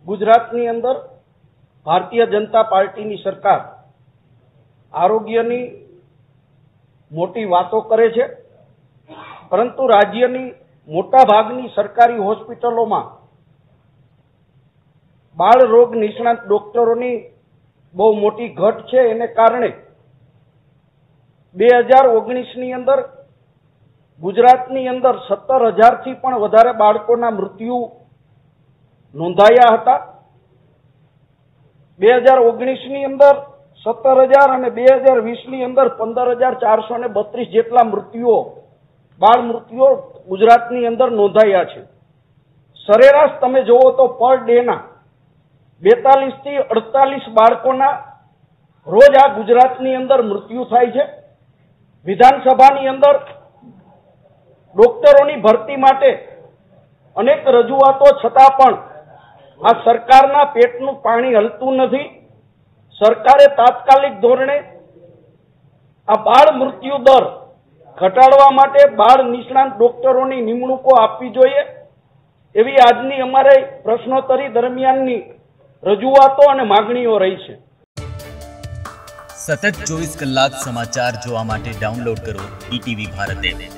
गुजरातनी अंदर भारतीय जनता पार्टीनी सरकार आरोग्यनी मोटी वातो करे छे, परंतु राज्यनी मोटा भागनी सरकारी होस्पिटलोमां बाळ रोग निष्णात डॉक्टरोनी बहु मोटी घट छे। एने कारणे 2019 ની અંદર गुजरातनी अंदर 17,000 थी पण वधारे बाळकोना मृत्यु नोंधाया हता। 2019 ની अंदर 17,000 અને 2020 ની અંદર 15,432 જેટલા મૃત્યુઓ बाळ मृत्युओ गुजरातनी अंदर नोंधाया छे। सरेराश तमे जोवो तो पर डे ना 42 થી 48 बाळकोना रोज आ गुजरातनी अंदर मृत्यु थाय छे। विधानसभानी अंदर डॉक्टरोनी भरती माटे अनेक रजूआतो छतां पण आ सरकारना पेटनुं पाणी हलतुं नथी। सरकारे तात्कालिक धोरणे आ बाळ मृत्यु दर घटाडवा माटे बाळ निष्णात डॉक्टरोनी निमणूको आपवी जोईए एवी आजनी अमारे प्रश्नोत्तरी दरमियाननी रजूआतो अने मागणीओ रही छे। सतत 24 कलाक समाचार जोवा माटे डाउनलॉड करो ईटीवी भारत एप।